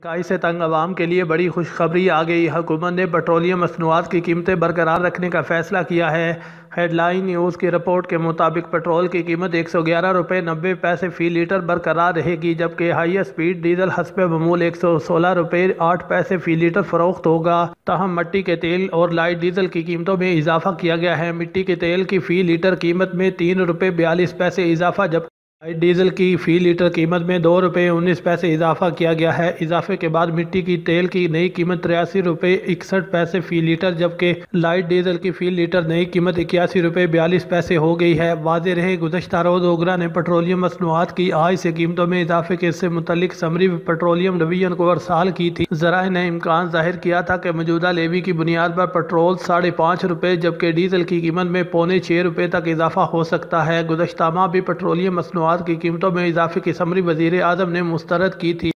महंगाई से तंग आवाम के लिए बड़ी खुशखबरी आ गई। हुकूमत ने पेट्रोलियम मसनूआत की कीमतें बरकरार रखने का फैसला किया है। हेडलाइन न्यूज़ की रिपोर्ट के मुताबिक पेट्रोल की कीमत 111 रुपये 90 पैसे फ़ी लीटर बरकरार रहेगी, जबकि हाई स्पीड डीजल हस्बे मामूल 116 रुपये 8 पैसे फ़ी लीटर फरोख्त होगा। ताहम मिट्टी के तेल और लाइट डीजल की कीमतों में इजाफा किया गया है। मिट्टी के तेल की फ़ी लीटर कीमत में 3 रुपये 42 पैसे इजाफा, जब डीजल की फ़ी लीटर कीमत में 2 रुपये 19 पैसे इजाफा किया गया है। इजाफे के बाद मिट्टी की तेल की नई कीमत 83 रुपये 61 पैसे फ़ी लीटर, जबकि लाइट डीजल की फ़ी लीटर नई कीमत 81 रुपये 42 पैसे हो गई है। वाज़ेह रहे गुज़श्ता रोज़ ओगरा ने पेट्रोलियम मसनूआत की आज से कीमतों में इजाफे के से मुतल्लिक समरी पेट्रोलियम डिवीजन को अरसाल की थी। ज़राए ने इम्कान जाहिर किया था कि मौजूदा लेवी की बुनियाद पर पेट्रोल 5.5 रुपये जबकि डीजल की कीमत में 5.25 रुपये तक इजाफा हो सकता है। गुज़श्ता माह भी पेट्रोलियम मसनूआत की कीमतों में इजाफे की समरी वज़ीर आज़म ने मुस्तरद की थी।